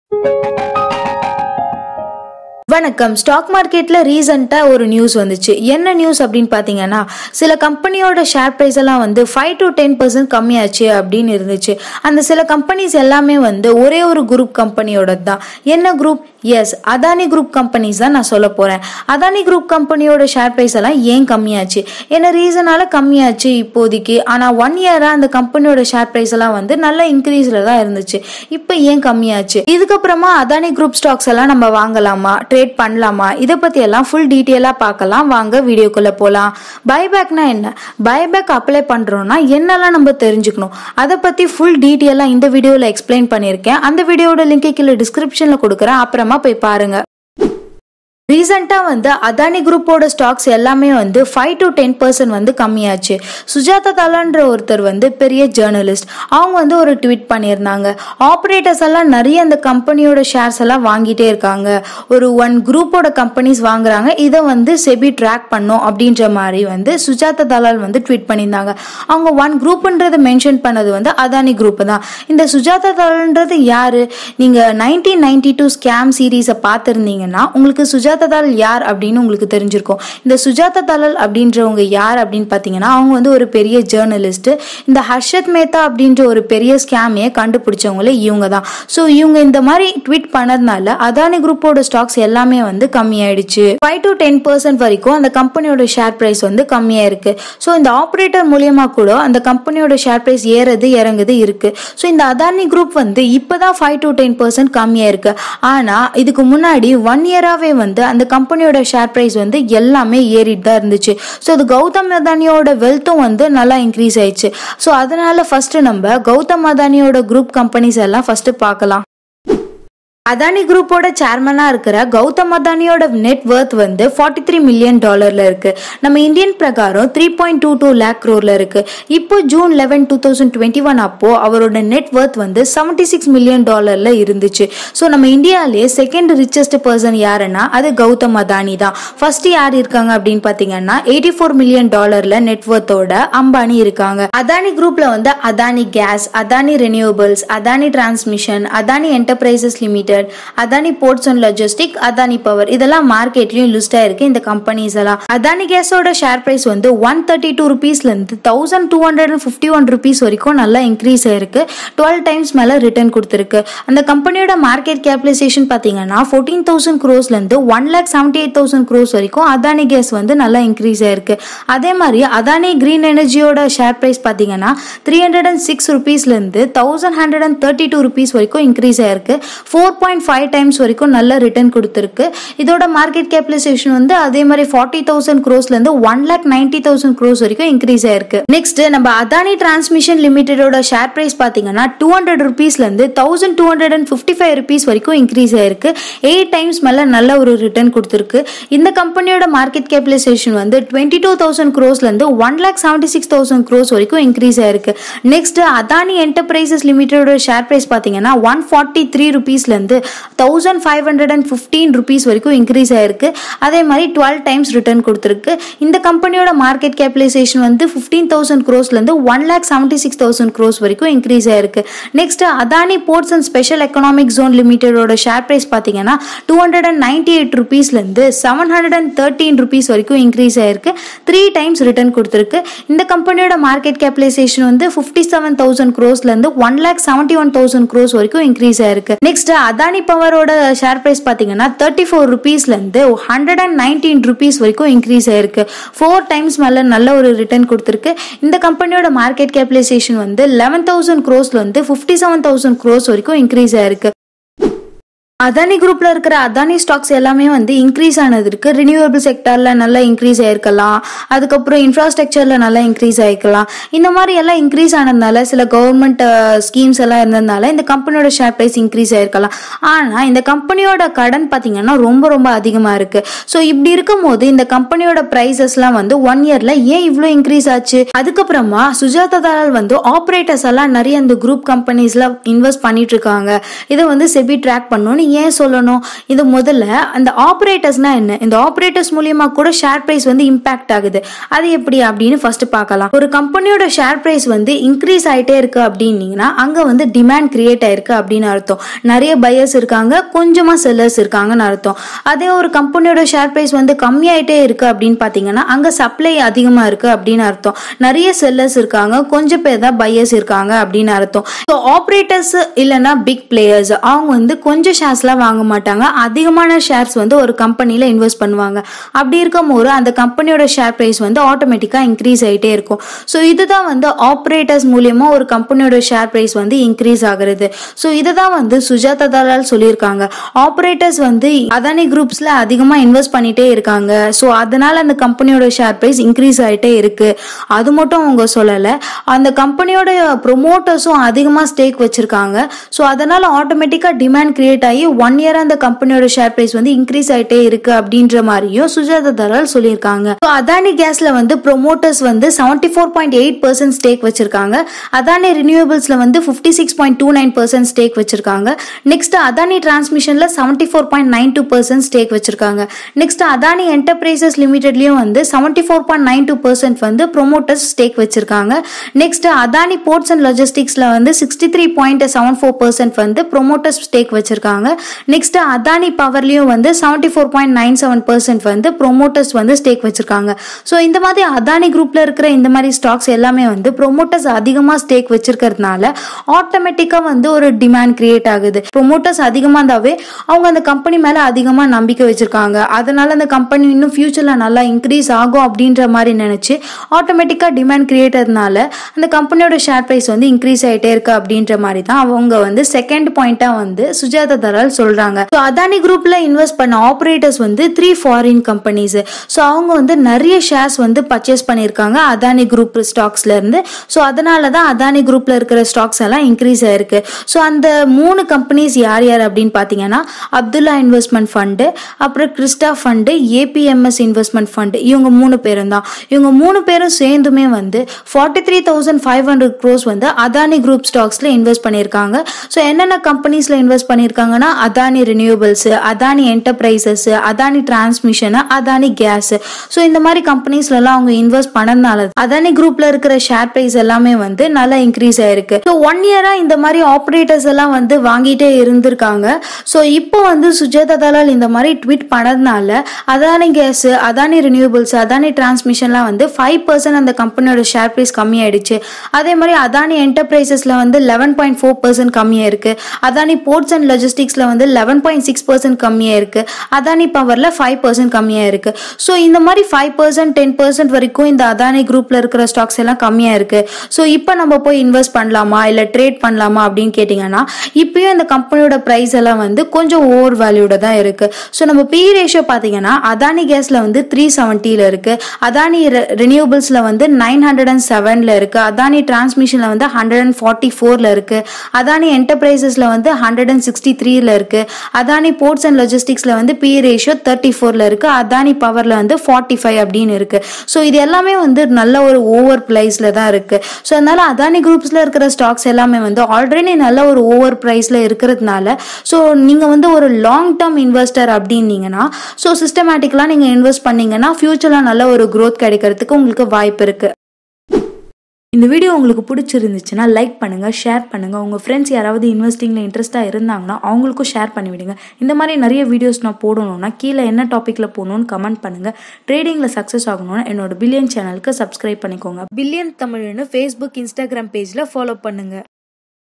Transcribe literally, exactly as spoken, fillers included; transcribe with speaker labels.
Speaker 1: வணக்கம். ஸ்டாக் மார்க்கெட்ல ரீசெண்டா ஒரு நியூஸ் வந்துச்சு. என்ன நியூஸ் அப்படின்னு பாத்தீங்கன்னா, சில கம்பெனியோட ஷேர் பிரைஸ் எல்லாம் வந்து ஃபைவ் டு டென் பர்சன்ட் கம்மியாச்சு அப்படின்னு இருந்துச்சு. அந்த சில கம்பெனிஸ் எல்லாமே வந்து ஒரே ஒரு குரூப் கம்பெனியோட தான். என்ன group? Yes, Adani group companies தான் நான் சொல்ல போறேன். அதானி குரூப் கம்பெனியோட ஷேர் பிரைஸ் எல்லாம் ஏன் கம்மியாச்சு, என்ன ரீசனால கம்மியாச்சு இப்போதைக்கு. ஆனா ஒன் இயரா அந்த கம்பெனியோட ஷேர் பிரைஸ் எல்லாம் வந்து நல்ல இன்க்ரீஸ்ல தான் இருந்துச்சு. இப்போ ஏன் கம்மியாச்சு? இதுக்கப்புறமா அதானி குரூப் ஸ்டாக்ஸ் எல்லாம் நம்ம வாங்கலாமா, ட்ரேட் பண்ணலாமா, இதை பத்தி எல்லாம் ஃபுல் டீட்டெயிலா பார்க்கலாம். வாங்க வீடியோக்குள்ள போலாம். பைபேக்னா என்ன, பைபேக் அப்ளை பண்றோம்னா என்னெல்லாம் நம்ம தெரிஞ்சுக்கணும், அதை பத்தி ஃபுல் டீட்டெயிலா இந்த வீடியோல எக்ஸ்பிளைன் பண்ணிருக்கேன். அந்த வீடியோட லிங்க் கீழே டிஸ்கிரிப்ஷன்ல கொடுக்குறேன், அப்புறமா போய் பாருங்க. ரீசெண்டா வந்து அதானி குரூப்போட ஸ்டாக்ஸ் எல்லாமே வந்து ஃபைவ் டு டென் பர்சன்ட் வந்து கம்மியாச்சு. சுஜாதா தலால்ன்ற ஒருத்தர் வந்து பெரிய ஜேர்னலிஸ்ட், அவங்க வந்து ஒரு ட்வீட் பண்ணியிருந்தாங்க. ஆப்ரேட்டர்ஸ் எல்லாம் நிறைய அந்த கம்பெனியோட ஷேர்ஸ் எல்லாம் வாங்கிட்டே இருக்காங்க. ஒரு ஒன் குரூப்போட கம்பெனிஸ் வாங்குறாங்க, இதை வந்து செபி ட்ராக் பண்ணும் அப்படின்ற மாதிரி வந்து சுஜாதா தலால் வந்து ட்வீட் பண்ணியிருந்தாங்க. அவங்க ஒன் குரூப்ன்றதை மென்ஷன் பண்ணது வந்து அதானி குரூப் தான். இந்த சுஜாதா தலால்ன்றது யாரு? நீங்க நைன்டீன் நைன்டி டூ ஸ்கேம் சீரீஸை பார்த்திருந்தீங்கன்னா உங்களுக்கு சுஜாதா தலால் யார் அப்படின்னு உங்களுக்கு தெரிஞ்சிருக்கும். இந்த சுஜாதா தலால் அப்படின்றவங்க யார் அப்படின்னு பாத்தீங்கன்னா, அவங்க வந்து ஒரு பெரிய ஜேர்னலிஸ்ட். இந்த ஹர்ஷத் மேத்தா அப்படின்ற ஒரு பெரிய ஸ்கேமையை கண்டுபிடிச்சவங்களே இவங்க தான். ஸோ இவங்க இந்த மாதிரி ட்வீட் பண்ணதுனால அதானி குரூப்போட ஸ்டாக்ஸ் எல்லாமே வந்து கம்மியாயிடுச்சு. ஃபைவ் டு டென் பர்சன்ட் வரைக்கும் அந்த கம்பெனியோட ஷேர் பிரைஸ் வந்து கம்மியா இருக்கு. ஸோ இந்த ஆப்ரேட்டர் மூலியமா கூட அந்த கம்பெனியோட ஷேர் பிரைஸ் ஏறது இறங்குது இருக்கு. ஸோ இந்த அதானி குரூப் வந்து இப்பதான் ஃபைவ் டு டென் பர்சன்ட் கம்மியா இருக்கு. ஆனா இதுக்கு முன்னாடி ஒன் இயராவே வந்து அந்த கம்பெனியோட ஷேர் பிரைஸ் வந்து எல்லாமே ஏறிட்டு தான் இருந்துச்சு. ஸோ அது கௌதம் அதானியோட வெல்த்தும் வந்து நல்லா இன்க்ரீஸ் ஆயிடுச்சு. ஸோ அதனால ஃபர்ஸ்ட் நம்ம கௌதம் அதானியோட குரூப் கம்பெனிஸ் எல்லாம் ஃபர்ஸ்ட் பார்க்கலாம். அதானி குரூப்போட சேர்மனா இருக்கிற கௌதம் அதானியோட நெட் வர்த் வந்து ஃபார்ட்டி த்ரீ மில்லியன் டாலர்ல இருக்கு. நம்ம இந்தியன் பிரகாரம் three point two two lakh க்ரோர்ல இருக்கு. இப்போ June eleven two thousand twenty one அப்போ அவரோட நெட் வர்த் வந்து செவன்டி சிக்ஸ் மில்லியன் டாலர்ல இருந்துச்சு. ஸோ நம்ம இந்தியாவிலேயே செகண்ட் ரிச்சஸ்ட் பர்சன் யாருன்னா அது கௌதம் அதானி தான். ஃபர்ஸ்ட் யார் இருக்காங்க அப்படின்னு பாத்தீங்கன்னா எயிட்டி ஃபோர் மில்லியன் டாலர்ல நெட் வர்த்தோட அம்பானி இருக்காங்க. அதானி குரூப்ல வந்து Adani Gas, Adani Renewables, Adani Transmission, Adani Enterprises Limited, Adani Ports and Logistic, Adani Power, இதெல்லாம் மார்க்கெட்லயும் லிஸ்ட் ஆயிருக்கு இந்த கம்பெனிஸ் எல்லாம். அதானி கேஸோட ஷேர் பிரைஸ் வந்து ஒன் தேர்ட்டி டூ ருபீஸ்ல இருந்து thousand two hundred and fifty one rupees வரைக்கும் நல்லா இன்க்ரீஸ் ஆயிருக்கு. டுவெல் டைம்ஸ் மேல ரிட்டர்ன் கொடுத்திருக்கு. அந்த கம்பெனியோட மார்க்கெட் கேபிடலைசேஷன் பாத்தீங்கன்னா ஃபோர்டீன் தௌசண்ட் க்ரோஸ்ல இருந்து one lakh seventy eight thousand crores வரைக்கும் அதானி கேஸ் வந்து நல்லா இன்க்ரீஸ் ஆயிருக்கு. அதே மாதிரி அதானி கிரீன் எனர்ஜியோட ஷேர் பிரைஸ் பாத்தீங்கன்னா த்ரீ ஹண்ட்ரட் அண்ட் சிக்ஸ் ருபீஸ்ல இருந்து thousand hundred and thirty two rupees வரைக்கும் இன்க்ரீஸ் ஆயிருக்கு. ஃபோர் பாயிண்ட் ஃபைவ் டைம்ஸ் வரைக்கும் நல்ல ரிட்டர்ன் கொடுத்திருக்கு. இதோட மார்க்கெட் கேபிடலைசேஷன் வந்து அதே மாதிரி ஃபார்ட்டி தௌசண்ட் க்ரோஸ்ல இருந்து one lakh ninety thousand crores வரைக்கும் இன்க்ரீஸ் ஆயிருக்கு. நெக்ஸ்ட் நம்ம அதானி டிரான்ஸ்மிஷன் லிமிடெடோட ஷேர் பிரைஸ் பாத்தீங்கன்னா டூ ஹண்ட்ரட் ருபீஸ்ல இருந்து thousand two hundred and fifty five rupees வரைக்கும் இன்க்ரீஸ் ஆயிருக்கு. எயிட் டைம்ஸ் மேல நல்ல ஒரு ரிட்டர்ன் கொடுத்திருக்கு. இந்த கம்பெனியோட மார்க்கெட் கேபிடலைசேஷன் வந்து டுவெண்ட்டி டூ தௌசண்ட் க்ரோஸ்ல இருந்து one lakh seventy six thousand crores வரைக்கும் இன்க்ரீஸ் ஆயிருக்கு. நெக்ஸ்ட் அதானி என்டர்பிரைசஸ் லிமிடெடோட ஷேர் பிரைஸ் பாத்தீங்கன்னா ஒன் ஃபார்ட்டி த்ரீ ருபீஸ்ல இருந்து thousand five hundred and fifteen rupees வரைக்கும் இன்க்ரீஸ் ஆயிருக்கு. அதே மாதிரி டுவெல் டைம்ஸ் ரிட்டர்ன் கொடுத்திருக்கு. இந்த கம்பெனியோட மார்க்கெட் கேபிடலைசேஷன் வந்து பிப்டீன் தௌசண்ட் க்ரோஸ்ல இருந்து one lakh seventy six thousand crores வரைக்கும் இன்க்ரீஸ் ஆயிருக்கு. Next Adani Ports and Special Economic Zone லிமிடெடோட ஷேர் பிரைஸ் பாத்தீங்கன்னா two hundred and ninety eight ருபீஸ்ல இருந்து seven hundred and thirteen rupees வரைக்கும் இன்க்ரீஸ் ஆயிருக்கு. த்ரீ டைம்ஸ் ரிட்டர்ன் கொடுத்திருக்கு. இந்த கம்பெனியோட மார்க்கெட் கேபிடலைசேஷன் வந்து பிப்டி செவன் தௌசண்ட் க்ரோஸ்ல இருந்து one lakh seventy one thousand crores வரைக்கும் இன்க்ரீஸ் ஆயிருக்கு. நெக்ஸ்ட் அதானி பவரோட ஷேர் பிரைஸ் பாத்தீங்கன்னா தேர்ட்டி ஃபோர் ருபீஸ்ல இருந்து ஹண்ட்ரட் அண்ட் நைன்டீன் ருபீஸ் வரைக்கும் இன்க்ரீஸ் ஆயிருக்கு. ஃபோர் டைம்ஸ் மேல நல்ல ஒரு ரிட்டர்ன் கொடுத்திருக்கு. இந்த கம்பெனியோட மார்க்கெட் கேபிடலைசேஷன் வந்து லெவன் தௌசண்ட் க்ரோஸ்ல இருந்து பிப்டி செவன் தௌசண்ட் க்ரோஸ் வரைக்கும் இன்க்ரீஸ் ஆயிருக்கு. அதானி குரூப்ல இருக்கிற அதானி ஸ்டாக்ஸ் எல்லாமே வந்து இன்க்ரீஸ் ஆனதுக்கு ரினியூவபிள் செக்டர்ல நல்லா இன்க்ரீஸ் ஆயிருக்கலாம், அதுக்கப்புறம் இன்ஃப்ராஸ்ட்ரக்சர்ல நல்லா இன்க்ரீஸ் ஆயிருக்கலாம். இந்த மாதிரி எல்லாம் இன்க்ரீஸ் ஆனதுனால சில கவர்மெண்ட் ஸ்கீம்ஸ் எல்லாம் இருந்ததுனால இந்த கம்பெனியோட ஷேர் பிரைஸ் இன்க்ரீஸ் ஆயிருக்கலாம். ஆனா இந்த கம்பெனியோட கடன் பாத்தீங்கன்னா ரொம்ப ரொம்ப அதிகமா இருக்கு. ஸோ இப்படி இருக்கும் போது இந்த கம்பெனியோட பிரைசஸ் எல்லாம் வந்து ஒன் இயர்ல ஏன் இவ்வளவு இன்க்ரீஸ் ஆச்சு? அதுக்கப்புறமா சுஜாதா தலால் வந்து ஆபரேட்டர்ஸ் எல்லாம் நிறைய இந்த குரூப் கம்பெனிஸ்ல இன்வெஸ்ட் பண்ணிட்டு இருக்காங்க, இதை வந்து செபி ட்ராக் பண்ணணும்னு ஏன் சொல்லணும்? இது முதல்ல அந்த ஆபரேட்டர்ஸ்னா என்ன, இந்த ஆபரேட்டர்ஸ் மூலியமா கூட ஷேர் பிரைஸ் வந்து இம்பாக்ட் ஆகுது. அது எப்படி அப்படின்னு ஃபர்ஸ்ட் பார்க்கலாம். ஒரு கம்பெனியோட ஷேர் பிரைஸ் வந்து இன்க்ரீஸ் ஆயிட்டே இருக்கு அப்படின்னீங்கன்னா அங்க வந்து டிமாண்ட் கிரியேட் ஆயிருக்கு அப்படின்னு அர்த்தம். நிறைய பையர்ஸ் இருக்காங்க, கொஞ்சமா செல்லர்ஸ் இருக்காங்கன்னு அர்த்தம். அதே ஒரு கம்பெனியோட ஷேர் பிரைஸ் வந்து கம்மியாயிட்டே இருக்கு அப்படின்னு பாத்தீங்கன்னா அங்க சப்ளை அதிகமா இருக்கு அப்படின்னு அர்த்தம். நிறைய செல்லர்ஸ் இருக்காங்க, கொஞ்சம் பேர் தான் பையர்ஸ் இருக்காங்க அப்படின்னு அர்த்தம். ஸோ ஆபரேட்டர்ஸ் இல்லைன்னா பிக் பிளேயர்ஸ் அவங்க வந்து கொஞ்சம் ஷேர்ஸ்லாம் வாங்க மாட்டாங்க, அதிகமான ஷேர்ஸ் வந்து ஒரு கம்பெனில இன்வெஸ்ட் பண்ணுவாங்க. அப்படி இருக்கும் போது அந்த கம்பெனியோட ஷேர் பிரைஸ் வந்து ஆட்டோமேட்டிக்கா இன்க்ரீஸ் ஆயிட்டே இருக்கும். ஸோ இதுதான் வந்து ஆபரேட்டர்ஸ் மூலியமா ஒரு கம்பெனியோட ஷேர் பிரைஸ் வந்து இன்க்ரீஸ் ஆகுறது. ஸோ இதுதான் வந்து சுஜாதா தலால் சொல்லியிருக்காங்க. ஆபரேட்டர்ஸ் வந்து அதானி குரூப்ஸ்ல அதிகமா இன்வெஸ்ட் பண்ணிட்டே இருக்காங்க, ஸோ அதனால அந்த கம்பெனியோட ஷேர் பிரைஸ் இன்க்ரீஸ் ஆயிட்டே இருக்கு. அது மட்டும் அவங்க சொல்லல, அந்த கம்பெனியோட ப்ரொமோட்டர்ஸும் அதிகமா ஸ்டேக் வச்சிருக்காங்க. ஸோ அதனால ஆட்டோமேட்டிக்கா டிமாண்ட் கிரியேட் ஆகி ஒன் இயர் அந்த கம்பெனியோட ஷேர் பிரைஸ் வந்து இன்க்ரீஸ் ஆயிட்டே இருக்கு அப்படின்ற மாதிரியும் சுஜாதா தலால் சொல்லியிருக்காங்க. அதானி கேஸ்ல வந்து ப்ரொமோட்டர்ஸ் வந்து seventy four point eight percent stake வச்சிருக்காங்க. அதானி ரினியூவபிள்ஸ்ல வந்து fifty six point two nine percent stake வச்சிருக்காங்க. நெக்ஸ்ட் அதானி டிரான்ஸ்மிஷன்ல seventy four point nine two percent stake வச்சிருக்காங்க. நெக்ஸ்ட் அதானி என்டர்பிரைசஸ் லிமிடெட்லயும் வந்து seventy four point nine two percent வந்து ப்ரொமோட்டர்ஸ் ஸ்டேக் வச்சிருக்காங்க. நெக்ஸ்ட் அதானி போர்ட்ஸ் அண்ட் லாஜிஸ்டிக்ஸ்ல வந்து sixty three point seven four percent வந்து ப்ரொமோட்டர்ஸ் ஸ்டேக் வச்சிருக்காங்க. நெக்ஸ்ட் அதானி பவர்லயும் வந்து seventy four point nine seven percent வந்து ப்ரொமோட்டர்ஸ் வந்து ஸ்டேக் வச்சிருக்காங்க. ஸோ இந்த மாதிரி அதானி குரூப்ல இருக்கிற இந்த மாதிரி ஸ்டாக்ஸ் எல்லாமே வந்து ப்ரொமோட்டர்ஸ் அதிகமா ஸ்டேக் வச்சிருக்கிறதுனால ஆட்டோமேட்டிக்கா வந்து ஒரு டிமாண்ட் கிரியேட் ஆகுது. ப்ரொமோட்டர்ஸ் அதிகமா இருந்தாவே அவங்க அந்த கம்பெனி மேல அதிகமா நம்பிக்கை வச்சிருக்காங்க, அதனால அந்த கம்பெனி இன்னும் ஃபியூச்சர்ல நல்லா இன்க்ரீஸ் ஆகும் அப்படின்ற மாதிரி நினைச்சு ஆட்டோமேட்டிக்கா டிமாண்ட் கிரியேட் ஆகிறதுனால அந்த கம்பெனியோட ஷேர் பிரைஸ் வந்து இன்க்ரீஸ் ஆயிட்டே இருக்கு அப்படின்ற மாதிரி தான் அவங்க வந்து செகண்ட் பாயிண்டா வந்து சுஜாதா தலால் சொல்றாங்க. அதானி குரூப்ல இன்வெஸ்ட் பண்ண ஆபரேட்டர்ஸ் வந்து த்ரீ ஃபாரின் கம்பெனிஸ். ஸோ அவங்க வந்து நிறைய ஷேர்ஸ் வந்து பர்ச்சேஸ் பண்ணியிருக்காங்க அதானி குரூப் ஸ்டாக்ஸ்ல இருந்து. ஸோ அதனால தான் அதானி குரூப்ல இருக்கிற ஸ்டாக்ஸ் எல்லாம் இன்க்ரீஸ் ஆயிருக்கு. ஸோ அந்த மூணு கம்பெனிஸ் யார் யார் அப்படின்னு பாத்தீங்கன்னா அப்துல்லா இன்வெஸ்ட்மெண்ட் ஃபண்டு, அப்புறம் Cresta Fund, ABMS Investment Fund, இவங்க மூணு பேரும் தான். இவங்க மூணு பேரும் சேர்ந்துமே வந்து forty three thousand five hundred crores வந்து அதானி குரூப் ஸ்டாக்ஸ்ல இன்வெஸ்ட் பண்ணியிருக்காங்க. ஸோ என்னென்ன கம்பெனிஸ்ல இன்வெஸ்ட் பண்ணியிருக்காங்கன்னா Adani Renewables, Adani Enterprises, Adani Transmission, Adani Gas. So இந்த மாதிரி கம்பெனிஸ்ல எல்லாம் அவங்க இன்வெஸ்ட் பண்ணதுனால அதானி குரூப்ல இருக்கிற ஷேர் பிரைஸ் எல்லாமே வந்து நல்லா இன்க்ரீஸ் ஆயிருக்கு. ஸோ ஒன் இயரா இந்த மாதிரி ஆபரேட்டர்ஸ் எல்லாம் வந்து வாங்கிட்டே இருந்திருக்காங்க. ஸோ இப்போ வந்து சுஜாதா தலால் இந்த மாதிரி ட்வீட் பண்ணதுனால அதானி கேஸ், அதானி ரினியூவபிள்ஸ், அதானி டிரான்ஸ்மிஷன்லாம் வந்து ஃபைவ் பர்சன்ட் அந்த கம்பெனியோட ஷேர் பிரைஸ் கம்மியாயிடுச்சு. அதே மாதிரி அதானி என்டர்பிரைசஸ்ல வந்து லெவன் பாயிண்ட் ஃபோர் பர்சன்ட் கம்மியா இருக்கு. அதானி போர்ட்ஸ் அண்ட் லாஜிஸ்டிக்ஸ்ல வந்து லெவன் பாயிண்ட் சிக்ஸ் பர்சன்ட் கம்மியா இருக்கு. அதானி பவர்ல ஃபைவ் பர்சன்ட் கம்மியா இருக்கு. ஸோ இந்த மாதிரி ஃபைவ் பர்சன்ட் டென் பர்சன்ட் வரைக்கும் இந்த அதானி குரூப்ல இருக்கிற ஸ்டாக்ஸ் எல்லாம் கம்மியா இருக்கு. ஸோ இப்போ நம்ம போய் இன்வெஸ்ட் பண்ணலாமா இல்ல ட்ரேட் பண்ணலாமா அப்படின்னு கேட்டீங்கன்னா இப்பயும் இந்த கம்பெனியோட பிரைஸ் எல்லாம் வந்து கொஞ்சம் ஓவர் வேல்யூட தான் இருக்கு. ஸோ நம்ம பி ரேஷியோ பாத்தீங்கன்னா அதானி கேஸ்ல வந்து த்ரீ செவன்டில இருக்கு, அதானி ரினியூவபிள்ஸ்ல வந்து நைன் ஹண்ட்ரட் அண்ட் செவன்ல இருக்கு, அதானி டிரான்ஸ்மிஷன்ல வந்து ஹண்ட்ரட் அண்ட் ஃபார்ட்டி ஃபோர்ல இருக்கு, அதானி என்டர்பிரைசஸ்ல வந்து ஹண்ட்ரட் அண்ட் சிக்ஸ்டி த்ரீல இருக்கு, அதானி போர்ட்ஸ் அண்ட் லாஜிஸ்டிக்ஸ்ல வந்து பி ரேஷியோ தேர்ட்டி ஃபோர்ல இருக்கு, அதானி பவர்ல வந்து ஃபார்ட்டி ஃபைவ் அப்படின்னு இருக்கு. ஸோ இது எல்லாமே வந்து நல்ல ஒரு ஓவர் பிரைஸ்ல தான் இருக்கு. ஸோ அதனால அதானி குரூப்ஸ்ல இருக்கிற ஸ்டாக்ஸ் எல்லாமே வந்து ஆல்ரெடி நல்ல ஒரு ஓவர் பிரைஸ்ல இருக்கிறதுனால ஸோ நீங்க வந்து ஒரு லாங் டேர்ம் இன்வெஸ்டர் அப்படின்னீங்கன்னா ஸோ சிஸ்டமேட்டிக்கலா நீங்க இன்வெஸ்ட் பண்ணீங்கன்னா ஃபியூச்சர்ல நல்ல ஒரு growth கிடைக்கிறதுக்கு உங்களுக்கு வாய்ப்பு இருக்கு. இந்த வீடியோ உங்களுக்கு பிடிச்சிருந்துச்சுன்னா லைக் பண்ணுங்க, ஷேர் பண்ணுங்க. உங்க ஃப்ரெண்ட்ஸ் யாராவது இன்வெஸ்டிங்ல இன்ட்ரெஸ்டா இருந்தாங்கன்னா அவங்களுக்கும் ஷேர் பண்ணி விடுங்க. இந்த மாதிரி நிறைய வீடியோஸ் நான் போடணும்னா கீழே என்ன டாபிக்ல போகணும்னு கமெண்ட் பண்ணுங்க. ட்ரேடிங்ல சக்சஸ் ஆகணும்னா என்னோட பில்லியன் சேனலுக்கு சப்ஸ்கிரைப் பண்ணிக்கோங்க. பில்லியன் தமிழ்னு ஃபேஸ்புக், இன்ஸ்டாகிராம் பேஜ்ல ஃபாலோ பண்ணுங்க.